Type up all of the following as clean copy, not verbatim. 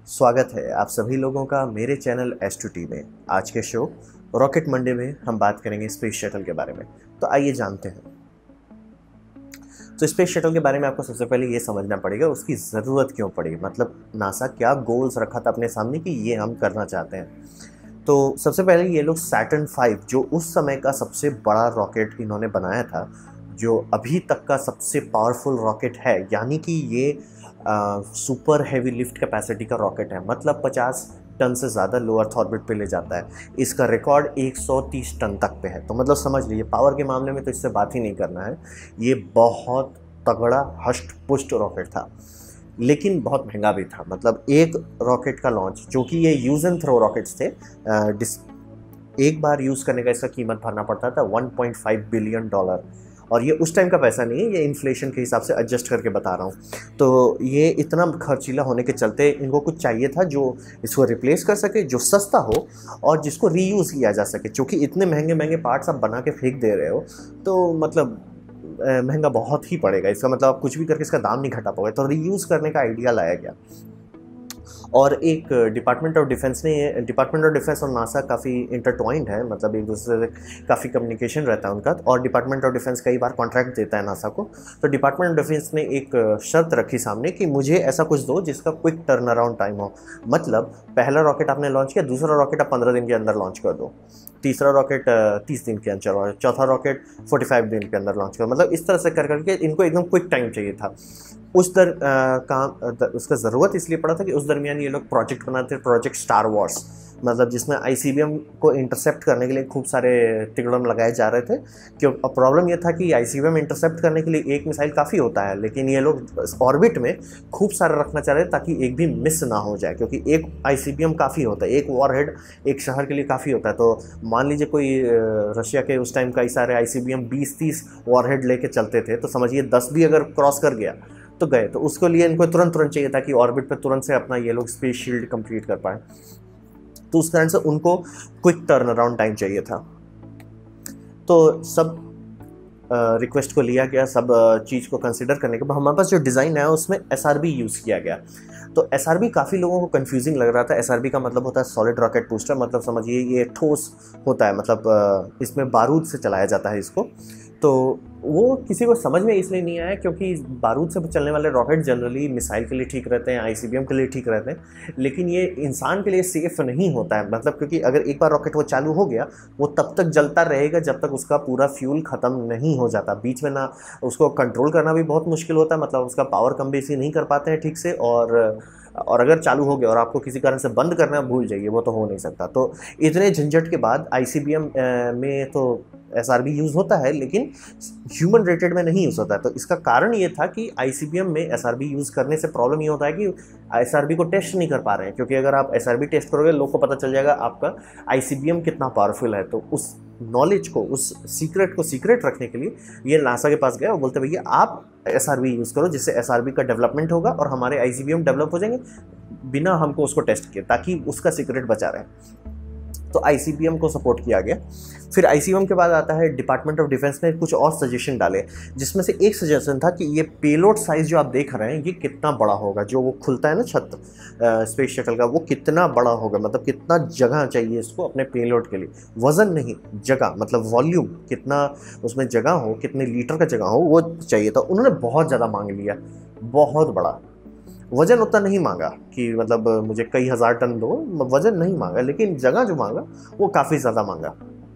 स्वागत है आप सभी लोगों का मेरे चैनल S2T में। आज के शो रॉकेट मंडे में हम बात करेंगे स्पेस शटल के बारे में। तो आइए जानते हैं। तो स्पेस शटल के बारे में आपको सबसे पहले ये समझना पड़ेगा उसकी ज़रूरत क्यों पड़ी, मतलब नासा क्या गोल्स रखा था अपने सामने कि ये हम करना चाहते हैं। तो सबसे पहले ये लोग सैटर्न 5 जो उस समय का सबसे बड़ा रॉकेट इन्होंने बनाया था, जो अभी तक का सबसे पावरफुल रॉकेट है, यानी कि ये सुपर हैवी लिफ्ट कैपेसिटी का रॉकेट है, मतलब 50 टन से ज़्यादा लो अर्थ ऑर्बिट पे ले जाता है। इसका रिकॉर्ड 130 टन तक पे है। तो मतलब समझ लीजिए पावर के मामले में तो इससे बात ही नहीं करना है। ये बहुत तगड़ा हष्ट पुष्ट रॉकेट था, लेकिन बहुत महंगा भी था। मतलब एक रॉकेट का लॉन्च, जो कि ये यूज़ एंड थ्रो रॉकेट्स थे, एक बार यूज़ करने का इसका कीमत भरना पड़ता था $1.5 बिलियन। और ये उस टाइम का पैसा नहीं है, ये इन्फ्लेशन के हिसाब से एडजस्ट करके बता रहा हूँ। तो ये इतना खर्चीला होने के चलते इनको कुछ चाहिए था जो इसको रिप्लेस कर सके, जो सस्ता हो और जिसको रीयूज़ किया जा सके। क्योंकि इतने महंगे महंगे पार्ट्स आप बना के फेंक दे रहे हो तो मतलब महंगा बहुत ही पड़ेगा। इसका मतलब आप कुछ भी करके इसका दाम नहीं घटा पाओगे। तो रीयूज़ करने का आइडिया लाया गया। और एक डिपार्टमेंट ऑफ डिफेंस और नासा काफ़ी इंटरट्वाइंड है, मतलब एक दूसरे से काफ़ी कम्युनिकेशन रहता है उनका। और डिपार्टमेंट ऑफ डिफेंस कई बार कॉन्ट्रैक्ट देता है नासा को। तो डिपार्टमेंट ऑफ डिफेंस ने एक शर्त रखी सामने कि मुझे ऐसा कुछ दो जिसका क्विक टर्न अराउंड टाइम हो। मतलब पहला रॉकेट आपने लॉन्च किया, दूसरा रॉकेट आप 15 दिन के अंदर लॉन्च कर दो, तीसरा रॉकेट 30 दिन के अंदर, और चौथा रॉकेट 45 दिन के अंदर लॉन्च करो। मतलब इस तरह से कर करके इनको एकदम क्विक टाइम चाहिए था। उसका ज़रूरत इसलिए पड़ा था कि उस दरमियान ये लोग प्रोजेक्ट बनाते थे, प्रोजेक्ट स्टार वॉर्स, मतलब जिसमें ICBM को इंटरसेप्ट करने के लिए खूब सारे तिगड़म लगाए जा रहे थे। क्यों प्रॉब्लम ये था कि ICBM इंटरसेप्ट करने के लिए एक मिसाइल काफ़ी होता है, लेकिन ये लोग ऑर्बिट में खूब सारा रखना चाह रहे थे ताकि एक भी मिस ना हो जाए। क्योंकि एक ICBM काफ़ी होता है, एक वॉरहेड एक शहर के लिए काफ़ी होता है। तो मान लीजिए कोई रशिया के उस टाइम कई सारे ICBM 20-30 वॉरहेड लेके चलते थे, तो समझिए 10 भी अगर क्रॉस कर गया तो गए। तो उसके लिए इनको तुरंत चाहिए था कि ऑर्बिट पे तुरंत से अपना ये लोग स्पेस शील्ड कंप्लीट कर पाए। तो उस कारण से उनको क्विक टर्न अराउंड टाइम चाहिए था। तो सब रिक्वेस्ट को लिया गया, सब चीज़ को कंसिडर करने के बाद हमारे पास जो डिज़ाइन है उसमें SRB यूज़ किया गया। तो SRB काफ़ी लोगों को कंफ्यूजिंग लग रहा था। SRB का मतलब होता है सॉलिड रॉकेट बूस्टर, मतलब समझिए ये ठोस होता है, मतलब इसमें बारूद से चलाया जाता है इसको। तो वो किसी को समझ में इसलिए नहीं आया क्योंकि बारूद से चलने वाले रॉकेट जनरली मिसाइल के लिए ठीक रहते हैं, ICBM के लिए ठीक रहते हैं, लेकिन ये इंसान के लिए सेफ़ नहीं होता है। मतलब क्योंकि अगर एक बार रॉकेट वो चालू हो गया, वो तब तक जलता रहेगा जब तक उसका पूरा फ्यूल ख़त्म नहीं हो जाता। बीच में ना उसको कंट्रोल करना भी बहुत मुश्किल होता है, मतलब उसका पावर कम बेसी नहीं कर पाते हैं ठीक से। और अगर चालू हो गया और आपको किसी कारण से बंद करना, भूल जाइए, वो तो हो नहीं सकता। तो इतने झंझट के बाद ICBM में तो SRB यूज़ होता है, लेकिन ह्यूमन रेटेड में नहीं यूज़ होता है। तो इसका कारण ये था कि ICBM में SRB यूज़ करने से प्रॉब्लम ये होता है कि SRB को टेस्ट नहीं कर पा रहे हैं। क्योंकि अगर आप SRB टेस्ट करोगे, लोग को पता चल जाएगा आपका ICBM कितना पावरफुल है। तो उस नॉलेज को, उस सीक्रेट को सीक्रेट रखने के लिए ये नासा के पास गए और बोलते भैया आप SRB यूज़ करो, जिससे SRB का डेवलपमेंट होगा और हमारे ICBM डेवलप हो जाएंगे बिना हमको उसको टेस्ट किए, ताकि उसका सीक्रेट बचा रहे। तो ICBM को सपोर्ट किया गया। फिर ICBM के बाद आता है डिपार्टमेंट ऑफ डिफेंस ने कुछ और सजेशन डाले, जिसमें से एक सजेशन था कि ये पेलोड साइज़ जो आप देख रहे हैं ये कितना बड़ा होगा, जो वो खुलता है ना छत स्पेस शटल का, वो कितना बड़ा होगा, मतलब कितना जगह चाहिए इसको अपने पेलोड के लिए। वज़न नहीं, जगह, मतलब वॉल्यूम, कितना उसमें जगह हो, कितने लीटर का जगह हो, वो चाहिए था। उन्होंने बहुत ज़्यादा मांग लिया, बहुत बड़ा। वज़न उतना नहीं मांगा कि मतलब मुझे कई हज़ार टन दो, वज़न नहीं मांगा, लेकिन जगह जो मांगा वो काफ़ी ज़्यादा मांगा।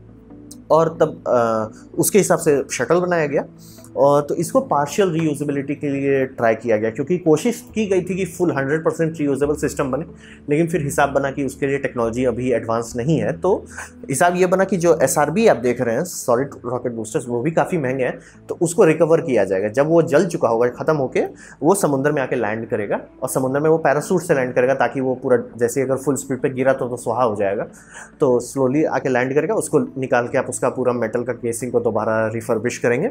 और तब उसके हिसाब से शटल बनाया गया। और तो इसको पार्शियल रीयूजेबिलिटी के लिए ट्राई किया गया, क्योंकि कोशिश की गई थी कि फुल 100% रीयूजेबल सिस्टम बने, लेकिन फिर हिसाब बना कि उसके लिए टेक्नोलॉजी अभी एडवांस नहीं है। तो हिसाब ये बना कि जो SRB आप देख रहे हैं, सॉलिड रॉकेट बूस्टर्स, वो भी काफ़ी महंगे हैं, तो उसको रिकवर किया जाएगा। जब वो जल चुका होगा, ख़त्म होकर, वो समुद्र में आके लैंड करेगा, और समुद्र में वो पैरासूट से लैंड करेगा, ताकि वो पूरा, जैसे अगर फुल स्पीड पर गिरा तो स्वाहा हो जाएगा। तो स्लोली आके लैंड करेगा, उसको निकाल के आप उसका पूरा मेटल का केसिंग को दोबारा रिफर्बिश करेंगे।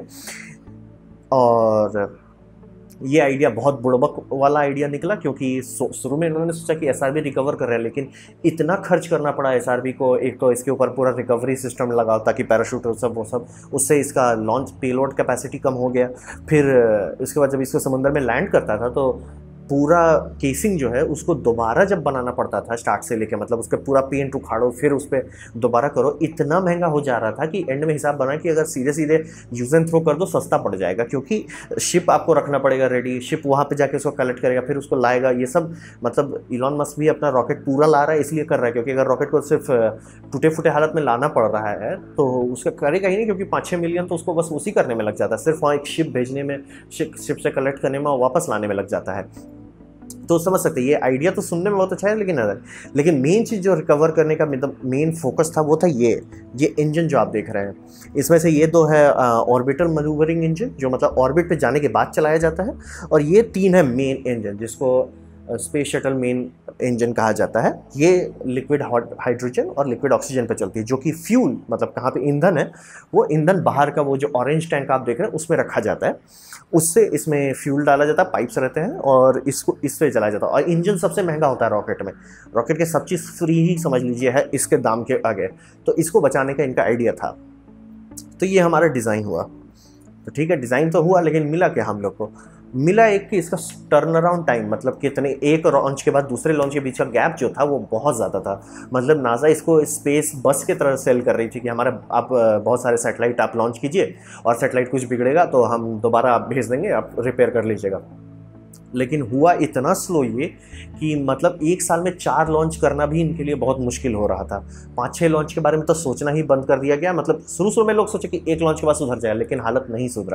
और ये आइडिया बहुत बुड़बक वाला आइडिया निकला, क्योंकि शुरू में इन्होंने सोचा कि SRB रिकवर कर रहा है, लेकिन इतना खर्च करना पड़ा SRB को। एक तो इसके ऊपर पूरा रिकवरी सिस्टम लगाओ ताकि पैराशूट और सब वो सब, उससे इसका लॉन्च पेलोड कैपेसिटी कम हो गया। फिर इसके बाद जब इसको समुद्र में लैंड करता था तो पूरा केसिंग जो है उसको दोबारा जब बनाना पड़ता था स्टार्ट से लेके, मतलब उसका पूरा पेंट उखाड़ो फिर उस पर दोबारा करो, इतना महंगा हो जा रहा था कि एंड में हिसाब बना कि अगर सीधे सीधे यूज एंड थ्रो कर दो सस्ता पड़ जाएगा, क्योंकि शिप आपको रखना पड़ेगा रेडी, शिप वहाँ पे जाके उसको कलेक्ट करेगा फिर उसको लाएगा, ये सब मतलब इलॉन मस्क भी अपना रॉकेट पूरा ला रहा है इसलिए कर रहा है, क्योंकि अगर रॉकेट को सिर्फ टूटे फूटे हालत में लाना पड़ रहा है तो उसका करेगा ही नहीं, क्योंकि 5-6 मिलियन तो उसको बस उसी करने में लग जाता है, सिर्फ वहाँ एक शिप भेजने में, शिप से कलेक्ट करने में और वापस लाने में लग जाता है। तो समझ सकते हैं ये आइडिया तो सुनने में बहुत अच्छा है, लेकिन मेन चीज़ जो रिकवर करने का मतलब मेन फोकस था वो था ये इंजन जो आप देख रहे हैं। इसमें से ये दो है ऑर्बिटल मैन्यूवरिंग इंजन, जो मतलब ऑर्बिट पे जाने के बाद चलाया जाता है, और ये 3 है मेन इंजन जिसको स्पेस शटल मेन इंजन कहा जाता है। ये लिक्विड हाइड्रोजन और लिक्विड ऑक्सीजन पे चलती है, जो कि फ्यूल मतलब कहाँ पे ईंधन है, वो ईंधन बाहर का वो जो ऑरेंज टैंक आप देख रहे हैं उसमें रखा जाता है, उससे इसमें फ्यूल डाला जाता है, पाइप्स रहते हैं और इसको इससे चलाया जाता है। और इंजन सबसे महंगा होता है रॉकेट में, रॉकेट के सब चीज़ फ्री ही समझ लीजिए है इसके दाम के आगे, तो इसको बचाने का इनका आइडिया था। तो ये हमारा डिज़ाइन हुआ, तो ठीक है डिज़ाइन तो हुआ, लेकिन मिला क्या हम लोग को, मिला एक कि इसका टर्न अराउंड टाइम, मतलब कितने एक लॉन्च के बाद दूसरे लॉन्च के बीच का गैप जो था वो बहुत ज़्यादा था। मतलब नासा इसको स्पेस बस की तरह सेल कर रही थी कि हमारा आप बहुत सारे सैटेलाइट आप लॉन्च कीजिए और सैटेलाइट कुछ बिगड़ेगा तो हम दोबारा आप भेज देंगे, आप रिपेयर कर लीजिएगा। लेकिन हुआ इतना स्लो ये कि मतलब एक साल में 4 लॉन्च करना भी इनके लिए बहुत मुश्किल हो रहा था। 5-6 लॉन्च के बारे में तो सोचना ही बंद कर दिया गया। मतलब शुरू में लोग सोचे कि एक लॉन्च के बाद सुधर जाए, लेकिन हालत नहीं सुधरा,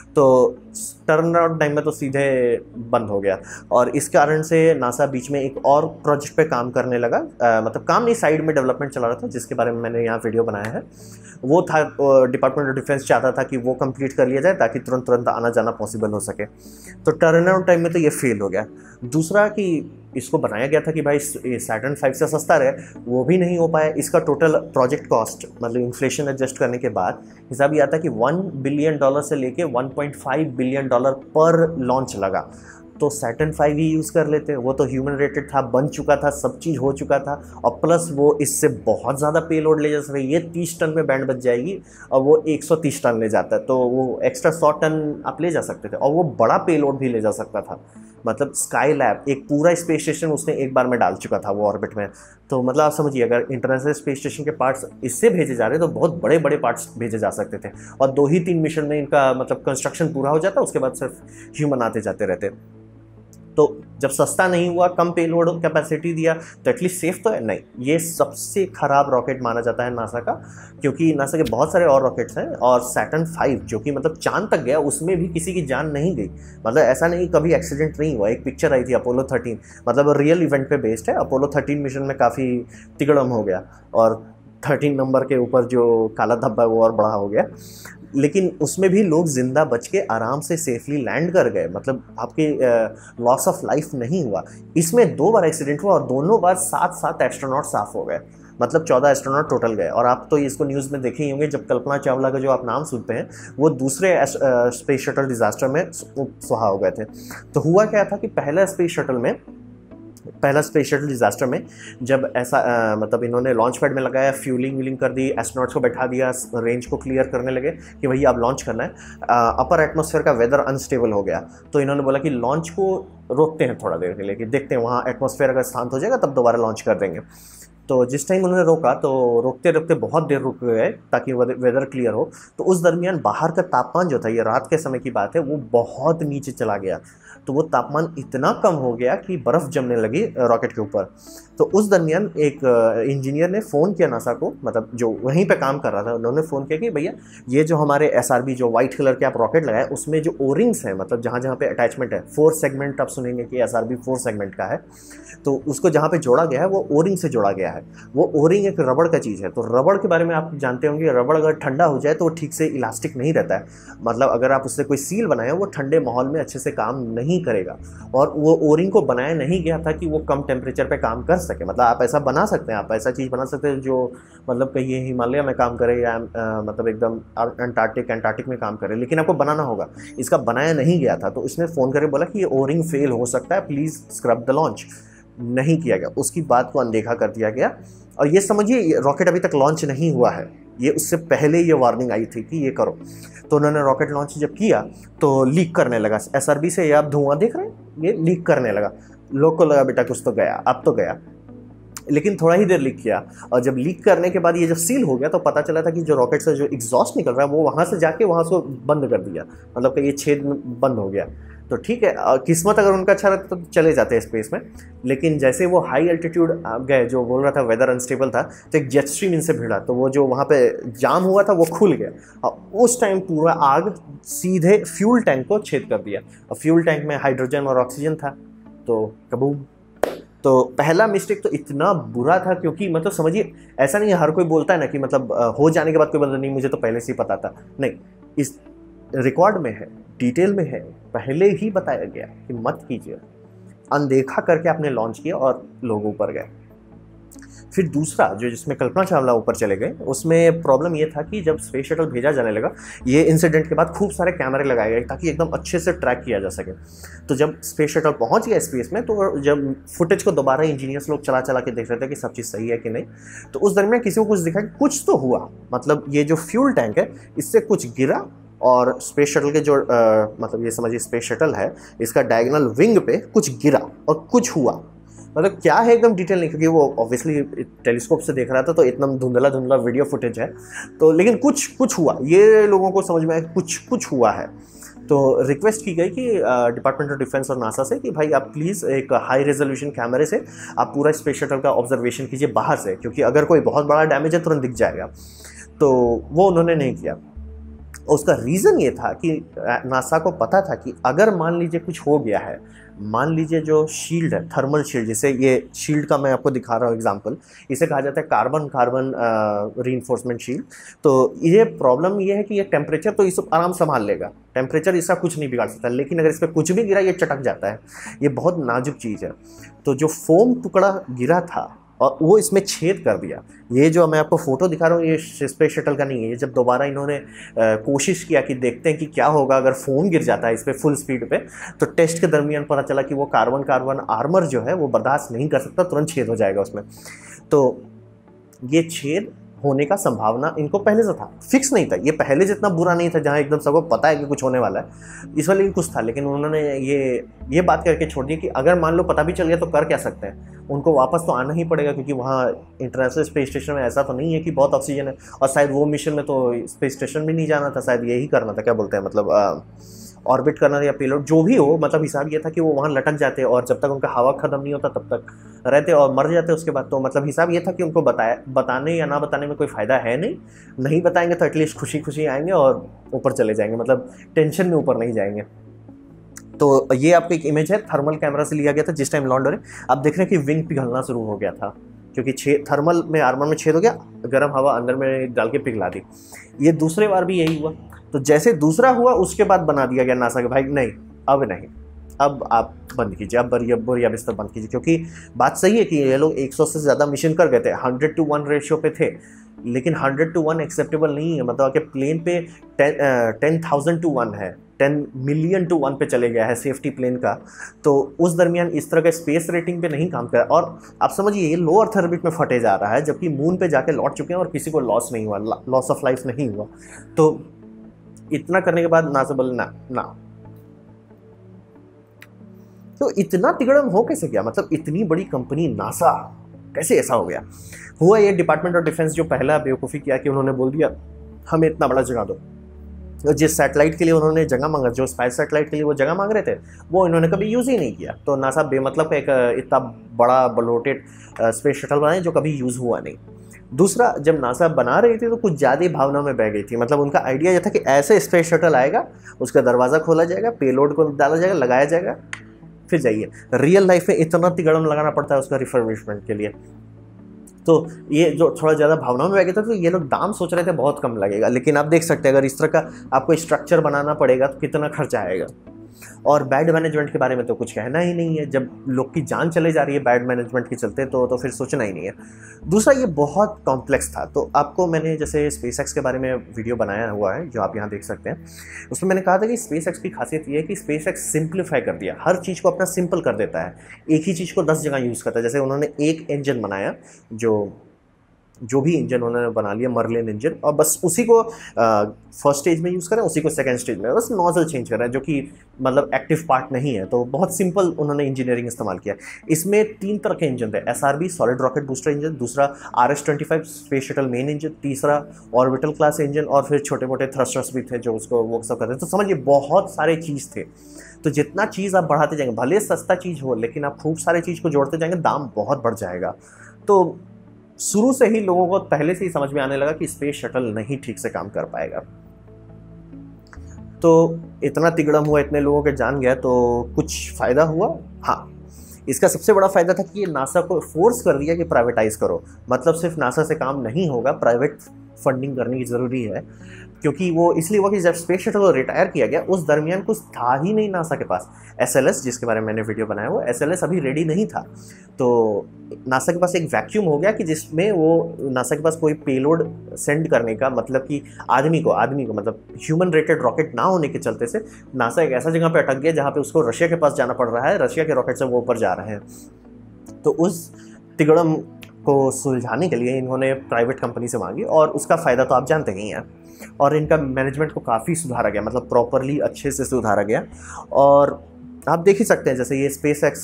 तो टर्न अराउंड टाइम में तो सीधे बंद हो गया। और इस कारण से नासा बीच में एक और प्रोजेक्ट पे काम करने लगा, मतलब काम नहीं, साइड में डेवलपमेंट चला रहा था जिसके बारे में मैंने यहाँ वीडियो बनाया है। वो था डिपार्टमेंट ऑफ डिफेंस चाहता था कि वो कंप्लीट कर लिया जाए ताकि तुरंत आना जाना पॉसिबल हो सके। तो टर्न अराउंड टाइम में तो ये फेल हो गया। दूसरा कि इसको बनाया गया था कि भाई सैटर्न 5 से सस्ता रहे, वो भी नहीं हो पाया। इसका टोटल प्रोजेक्ट कॉस्ट मतलब इन्फ्लेशन एडजस्ट करने के बाद हिसाब ये आता कि $1 बिलियन से लेके $1.5 बिलियन पर लॉन्च लगा। तो सैटर्न 5 ही यूज़ कर लेते, वो तो ह्यूमन रेटेड था, बन चुका था, सब चीज़ हो चुका था, और प्लस वो इससे बहुत ज़्यादा पेलोड ले जा सकता है। ये 30 टन में बैंड बच जाएगी और वो 130 टन ले जाता है, तो वो एक्स्ट्रा 100 टन आप ले जा सकते थे, और वो बड़ा पेलोड भी ले जा सकता था। मतलब स्काई लैब एक पूरा स्पेस स्टेशन उसने एक बार में डाल चुका था वो ऑर्बिट में। तो मतलब आप समझिए अगर इंटरनेशनल स्पेस स्टेशन के पार्ट्स इससे भेजे जा रहे तो बहुत बड़े बड़े पार्ट्स भेजे जा सकते थे, और 2 ही 3 मिशन में इनका मतलब कंस्ट्रक्शन पूरा हो जाता, उसके बाद सिर्फ ह्यूमन आते जाते रहते। तो जब सस्ता नहीं हुआ, कम पेलोड कैपेसिटी दिया, तो एटलीस्ट सेफ तो है नहीं। ये सबसे खराब रॉकेट माना जाता है नासा का, क्योंकि नासा के बहुत सारे और रॉकेट्स हैं, और सैटर्न 5 जो कि मतलब चांद तक गया उसमें भी किसी की जान नहीं गई। मतलब ऐसा नहीं कभी एक्सीडेंट नहीं हुआ। एक पिक्चर आई थी अपोलो 13, मतलब रियल इवेंट पे बेस्ड है। अपोलो 13 मिशन में काफ़ी तिगड़म हो गया, और 13 नंबर के ऊपर जो काला धब्बा है वो और बड़ा हो गया, लेकिन उसमें भी लोग जिंदा बच के आराम से सेफली लैंड कर गए। मतलब आपके लॉस ऑफ लाइफ नहीं हुआ। इसमें 2 बार एक्सीडेंट हुआ और दोनों बार 7 एस्ट्रोनॉट साफ हो गए, मतलब 14 एस्ट्रोनॉट टोटल गए। और आप तो इसको न्यूज़ में देखे ही होंगे, जब कल्पना चावला का जो आप नाम सुनते हैं वो दूसरे स्पेस शटल डिजास्टर में सुहा हो गए थे। तो हुआ क्या था कि पहला स्पेस शटल डिजास्टर में जब ऐसा मतलब इन्होंने लॉन्च पैड में लगाया, फ्यूलिंग व्यूलिंग कर दी, एस्ट्रोनॉट्स को बैठा दिया, रेंज को क्लियर करने लगे कि भैया अब लॉन्च करना है। अपर एटमॉस्फेयर का वेदर अनस्टेबल हो गया, तो इन्होंने बोला कि लॉन्च को रोकते हैं थोड़ा देर के लिए, कि देखते हैं वहाँ एटमॉस्फेयर अगर शांत हो जाएगा तब दोबारा लॉन्च कर देंगे। तो जिस टाइम उन्होंने रोका तो रोकते रोकते बहुत देर रुक गए ताकि वेदर क्लियर हो। तो उस दरमियान बाहर का तापमान जो था, ये रात के समय की बात है, वो बहुत नीचे चला गया। तो वो तापमान इतना कम हो गया कि बर्फ़ जमने लगी रॉकेट के ऊपर। तो उस दरमियान एक इंजीनियर ने फ़ोन किया नासा को, मतलब जो वहीं पे काम कर रहा था, उन्होंने फ़ोन किया कि भैया ये जो हमारे एसआरबी जो वाइट कलर के आप रॉकेट लगाए उसमें जो ओरिंग्स हैं, मतलब जहाँ जहाँ पे अटैचमेंट है, 4 सेगमेंट आप सुनेंगे कि एसआरबी 4 सेगमेंट का है, तो उसको जहाँ पे जोड़ा गया है वो ओरिंग से जोड़ा गया है। वो ओरिंग एक रबड़ का चीज़ है। तो रबड़ के बारे में आप जानते होंगे, रबड़ अगर ठंडा हो जाए तो वो ठीक से इलास्टिक नहीं रहता है। मतलब अगर आप उससे कोई सील बनाए वो ठंडे माहौल में अच्छे से काम नहीं करेगा। और वो ओरिंग को बनाया नहीं गया था कि वो कम टेम्परेचर पे काम कर सके। मतलब आप ऐसा बना सकते हैं, आप ऐसा चीज़ बना सकते हैं जो मतलब कहीं हिमालय में काम करे या मतलब एकदम अंटार्कटिक में काम करे, लेकिन आपको बनाना होगा। इसका बनाया नहीं गया था, तो इसने फ़ोन करके बोला कि ये ओरिंग फेल हो सकता है, प्लीज़ स्क्रब द लॉन्च। नहीं किया गया, उसकी बात को अनदेखा कर दिया गया। और ये समझिए रॉकेट अभी तक लॉन्च नहीं हुआ है, ये उससे पहले ये वार्निंग आई थी कि ये करो। तो उन्होंने रॉकेट लॉन्च जब किया तो लीक करने लगा एसआरबी से। ये आप धुआं देख रहे हैं, ये लीक करने लगा। लोग को लगा बेटा कुछ तो गया, अब तो गया, लेकिन थोड़ा ही देर लीक किया। और जब लीक करने के बाद ये जब सील हो गया तो पता चला था कि जो रॉकेट से जो एग्जॉस्ट निकल रहा है वो वहाँ से जाके वहाँ से बंद कर दिया, मतलब कि ये छेद बंद हो गया। तो ठीक है, किस्मत अगर उनका अच्छा रहता तो चले जाते हैं स्पेस में। लेकिन जैसे वो हाई एल्टीट्यूड गए, जो बोल रहा था वेदर अनस्टेबल था, तो एक जेट स्ट्रीम इनसे भिड़ा, तो वो जो वहाँ पे जाम हुआ था वो खुल गया और उस टाइम पूरा आग सीधे फ्यूल टैंक को छेद कर दिया। और फ्यूल टैंक में हाइड्रोजन और ऑक्सीजन था, तो कबूम। तो पहला मिस्टेक तो इतना बुरा था, क्योंकि मतलब समझिए ऐसा नहीं है हर कोई बोलता है ना कि मतलब हो जाने के बाद कोई बंदा नहीं मुझे तो पहले से ही पता था, नहीं, इस रिकॉर्ड में है, डिटेल में है, पहले ही बताया गया कि मत कीजिए। अनदेखा करके आपने लॉन्च किया और लोग ऊपर गए। फिर दूसरा जो जिसमें कल्पना चावला ऊपर चले गए, उसमें प्रॉब्लम ये था कि जब स्पेस शटल भेजा जाने लगा, ये इंसिडेंट के बाद खूब सारे कैमरे लगाए गए ताकि एकदम अच्छे से ट्रैक किया जा सके। तो जब स्पेस शटल पहुंच गया स्पेस में, तो जब फुटेज को दोबारा इंजीनियर्स लोग चला चला के देख रहे थे कि सब चीज़ सही है कि नहीं, तो उस दरमियान किसी को कुछ दिखा कि कुछ तो हुआ, मतलब ये जो फ्यूल टैंक है इससे कुछ गिरा और स्पेस शटल के जो मतलब ये समझिए स्पेस शटल है, इसका डायगोनल विंग पे कुछ गिरा और कुछ हुआ। मतलब क्या है एकदम डिटेल नहीं, क्योंकि वो ऑब्वियसली टेलीस्कोप से देख रहा था तो इतना धुंधला धुंधला वीडियो फुटेज है, तो लेकिन कुछ हुआ, ये लोगों को समझ में आया कुछ हुआ है। तो रिक्वेस्ट की गई कि डिपार्टमेंट ऑफ डिफेंस और नासा से कि भाई आप प्लीज़ एक हाई रेजोल्यूशन कैमरे से आप पूरा स्पेस शटल का ऑब्जर्वेशन कीजिए बाहर से, क्योंकि अगर कोई बहुत बड़ा डैमेज है तुरंत दिख जाएगा। तो वो उन्होंने नहीं किया। उसका रीज़न ये था कि नासा को पता था कि अगर मान लीजिए कुछ हो गया है, मान लीजिए जो शील्ड है, थर्मल शील्ड, जिसे ये शील्ड का मैं आपको दिखा रहा हूँ एग्जांपल, इसे कहा जाता है कार्बन कार्बन रीइंफोर्समेंट शील्ड। तो ये प्रॉब्लम ये है कि ये टेम्परेचर तो इसे आराम संभाल लेगा, टेम्परेचर इसका कुछ नहीं बिगाड़ सकता, लेकिन अगर इस पर कुछ भी गिरा ये चटक जाता है, ये बहुत नाजुक चीज़ है। तो जो फोम टुकड़ा गिरा था और वो इसमें छेद कर दिया। ये जो मैं आपको फोटो दिखा रहा हूँ ये स्पेस शटल का नहीं है, ये जब दोबारा इन्होंने कोशिश किया कि देखते हैं कि क्या होगा अगर फोम गिर जाता है इस पर फुल स्पीड पे, तो टेस्ट के दरमियान पता चला कि वो कार्बन कार्बन आर्मर जो है वो बर्दाश्त नहीं कर सकता, तुरंत छेद हो जाएगा उसमें। तो ये छेद होने का संभावना इनको पहले से था, फिक्स नहीं था, ये पहले जितना बुरा नहीं था जहाँ एकदम सबको पता है कि कुछ होने वाला है, इस वाले कुछ था। लेकिन उन्होंने ये बात करके छोड़ दी कि अगर मान लो पता भी चल गया तो कर क्या सकते हैं, उनको वापस तो आना ही पड़ेगा, क्योंकि वहाँ इंटरनेशनल स्पेस स्टेशन में ऐसा तो नहीं है कि बहुत ऑक्सीजन है, और शायद वो मिशन में तो स्पेस स्टेशन भी नहीं जाना था, शायद यही करना था, क्या बोलते हैं मतलब ऑर्बिट करना था या पेलोड, जो भी हो, मतलब हिसाब ये था कि वो वहाँ लटक जाते और जब तक उनका हवा खत्म नहीं होता तब तक रहते और मर जाते उसके बाद। तो मतलब हिसाब ये था कि उनको बताने या ना बताने में कोई फ़ायदा है नहीं बताएंगे तो एटलीस्ट खुशी खुशी आएंगे और ऊपर चले जाएंगे, मतलब टेंशन में ऊपर नहीं जाएंगे। तो ये आपको एक इमेज है थर्मल कैमरा से लिया गया था जिस टाइम लॉन्च हो रहे, आप देख रहे हैं कि विंग पिघलना शुरू हो गया था, क्योंकि थर्मल में आर्मर में छेद हो गया, गर्म हवा अंदर में डाल के पिघला दी। ये दूसरे बार भी यही हुआ। तो जैसे दूसरा हुआ उसके बाद बना दिया गया नासा के भाई नहीं, अब नहीं, अब आप बंद कीजिए, अब बोरिया बिस्तर बंद कीजिए, क्योंकि बात सही है कि ये लोग 100 से ज़्यादा मिशन कर गए थे, 100:1 रेशियो पे थे, लेकिन 100:1 एक्सेप्टेबल नहीं है, मतलब आपके प्लेन पे 10,000:1 है, 10 million:1 पे चले गया है सेफ्टी प्लेन का। तो उस दरमियान इस तरह का स्पेस रेटिंग पे नहीं काम कर, और आप समझिए ये लो अर्थ ऑर्बिट में फटे जा रहा है, जबकि मून पे जाके लौट चुके हैं और किसी को लॉस नहीं हुआ, लॉस ऑफ लाइफ नहीं हुआ। तो इतना करने के बाद नासा बोले ना। तो इतना तिगड़म हो कैसे गया, मतलब इतनी बड़ी कंपनी नासा कैसे ऐसा हो गया? हुआ ये डिपार्टमेंट ऑफ डिफेंस जो पहला बेवकूफ़ी किया कि उन्होंने बोल दिया हमें इतना बड़ा जगह दो। तो जिस सैटेलाइट के लिए उन्होंने जगह मांगा, जो स्पाइस सैटेलाइट के लिए वो जगह मांग रहे थे, वो इन्होंने कभी यूज़ ही नहीं किया। तो नासा बेमतलब का एक इतना बड़ा बलोटेड स्पेस शटल बनाए जो कभी यूज़ हुआ नहीं। दूसरा, जब नासा बना रही थी तो कुछ ज़्यादा भावना में बह गई थी, मतलब उनका आइडिया यह था कि ऐसे स्पेस शटल आएगा, उसका दरवाज़ा खोला जाएगा, पेलोड को डाला जाएगा, लगाया जाएगा, फिर जाइए। रियल लाइफ में इतना तिगड़म लगाना पड़ता है उसका रिफर्बिशमेंट के लिए। तो ये जो थोड़ा ज़्यादा भावनाओं में आ गया था, तो ये लोग दाम सोच रहे थे बहुत कम लगेगा, लेकिन आप देख सकते हैं अगर इस तरह का आपको स्ट्रक्चर बनाना पड़ेगा तो कितना खर्चा आएगा। और बैड मैनेजमेंट के बारे में तो कुछ कहना ही नहीं है, जब लोग की जान चले जा रही है बैड मैनेजमेंट के चलते तो फिर सोचना ही नहीं है। दूसरा, ये बहुत कॉम्प्लेक्स था। तो आपको मैंने जैसे स्पेसएक्स के बारे में वीडियो बनाया हुआ है जो आप यहाँ देख सकते हैं, उसमें मैंने कहा था कि स्पेसएक्स की खासियत ये है कि स्पेसएक्स सिंप्लीफाई कर दिया, हर चीज़ को अपना सिंपल कर देता है, एक ही चीज़ को 10 जगह यूज़ करता है। जैसे उन्होंने एक इंजन बनाया जो जो भी इंजन उन्होंने बना लिया मर्लिन इंजन, और बस उसी को फर्स्ट स्टेज में यूज़ करें, उसी को सेकंड स्टेज में, बस नोजल चेंज कर रहे हैं जो कि मतलब एक्टिव पार्ट नहीं है। तो बहुत सिंपल उन्होंने इंजीनियरिंग इस्तेमाल किया। इसमें 3 तरह के इंजन थे, SRB solid rocket booster engine, दूसरा RS-25 space shuttle main engine, तीसरा ऑर्बिटल क्लास इंजन, और फिर छोटे मोटे थ्रस्टर्स भी थे जो उसको वो सब करते थे। तो समझिए बहुत सारे चीज़ थे। तो जितना चीज़ आप बढ़ाते जाएंगे, भले सस्ता चीज़ हो, लेकिन आप खूब सारे चीज़ को जोड़ते जाएंगे, दाम बहुत बढ़ जाएगा। तो शुरू से ही लोगों को पहले से ही समझ में आने लगा कि स्पेस शटल नहीं ठीक से काम कर पाएगा। तो इतना तिगड़म हुआ, इतने लोगों के जान गया, तो कुछ फ़ायदा हुआ? हाँ, इसका सबसे बड़ा फ़ायदा था कि ये नासा को फोर्स कर दिया कि प्राइवेटाइज़ करो। मतलब सिर्फ नासा से काम नहीं होगा, प्राइवेट फंडिंग करनी की ज़रूरी है। क्योंकि वो इसलिए हुआ कि जब स्पेस शटल को रिटायर किया गया, उस दरमियान कुछ था ही नहीं नासा के पास। SLS, जिसके बारे में मैंने वीडियो बनाया, वो SLS अभी रेडी नहीं था। तो नासा के पास एक वैक्यूम हो गया कि जिसमें वो नासा के पास कोई पेलोड सेंड करने का, मतलब कि आदमी को मतलब ह्यूमन रेटेड रॉकेट ना होने के चलते से नासा एक ऐसा जगह पे अटक गया जहाँ पे उसको रशिया के पास जाना पड़ रहा है, रशिया के रॉकेट से वो ऊपर जा रहे हैं। तो उस तिगड़म को सुलझाने के लिए इन्होंने प्राइवेट कंपनी से मांगी, और उसका फ़ायदा तो आप जानते ही हैं। और इनका मैनेजमेंट को काफ़ी सुधारा गया, मतलब प्रॉपरली अच्छे से सुधारा गया। और आप देख ही सकते हैं, जैसे ये SpaceX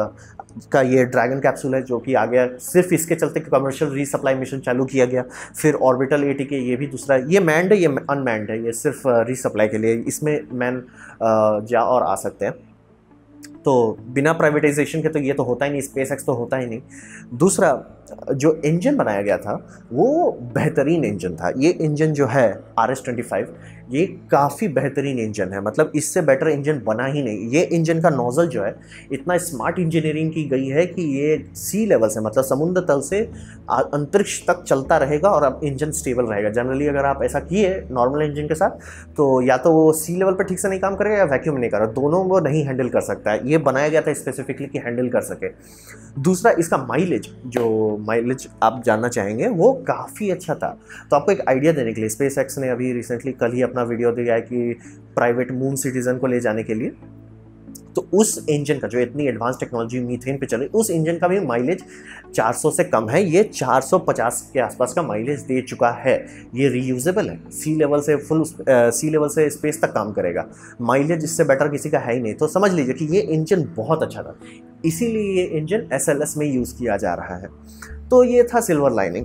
का ये ड्रैगन कैप्सूल है जो कि आ गया, सिर्फ इसके चलते कमर्शियल रीसप्लाई मिशन चालू किया गया। फिर ऑर्बिटल ATK, ये भी दूसरा, ये मैन्ड है, ये अनमैन्ड है, ये सिर्फ रीसप्लाई के लिए, इसमें मैन जा और आ सकते हैं। तो बिना प्राइवेटाइजेशन के तो ये तो होता ही नहीं, SpaceX तो होता ही नहीं। दूसरा, जो इंजन बनाया गया था वो बेहतरीन इंजन था। ये इंजन जो है RS-25, ये काफ़ी बेहतरीन इंजन है, मतलब इससे बेटर इंजन बना ही नहीं। ये इंजन का नोज़ल जो है, इतना स्मार्ट इंजीनियरिंग की गई है कि ये सी लेवल से, मतलब समुद्र तल से अंतरिक्ष तक चलता रहेगा, और अब इंजन स्टेबल रहेगा। जनरली अगर आप ऐसा किए नॉर्मल इंजन के साथ, तो या तो वो सी लेवल पर ठीक से नहीं काम करेगा, या वैक्यूम नहीं कर रहा, दोनों वो नहीं हैंडल कर सकता है। ये बनाया गया था स्पेसिफिकली कि हैंडल कर सके। दूसरा, इसका माइलेज, जो माइलेज आप जानना चाहेंगे, वो काफ़ी अच्छा था। तो आपको एक आइडिया देने के लिए, SpaceX ने अभी रिसेंटली कल ही अपना वीडियो दिया है कि प्राइवेट मून सिटीजन को ले जाने के लिए, तो उस इंजन का, जो इतनी एडवांस टेक्नोलॉजी मीथेन पे चल रही, उस इंजन का भी माइलेज 400 से कम है। ये 450 के आसपास का माइलेज दे चुका है। ये रीयूजेबल है, सी लेवल से फुल सी लेवल से स्पेस तक काम करेगा। माइलेज इससे बेटर किसी का है ही नहीं। तो समझ लीजिए कि ये इंजन बहुत अच्छा था, इसीलिए ये इंजन SLS में यूज़ किया जा रहा है। तो ये था सिल्वर लाइनिंग।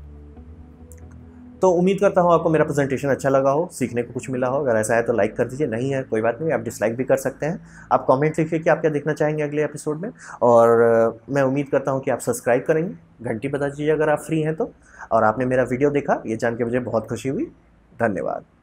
तो उम्मीद करता हूँ आपको मेरा प्रेजेंटेशन अच्छा लगा हो, सीखने को कुछ मिला हो। अगर ऐसा है तो लाइक कर दीजिए, नहीं है कोई बात नहीं, आप डिसलाइक भी कर सकते हैं। आप कमेंट लिखिए कि आप क्या देखना चाहेंगे अगले एपिसोड में। और मैं उम्मीद करता हूँ कि आप सब्सक्राइब करेंगे, घंटी बजा दीजिए अगर आप फ्री हैं तो। और आपने मेरा वीडियो देखा, ये जान के मुझे बहुत खुशी हुई। धन्यवाद।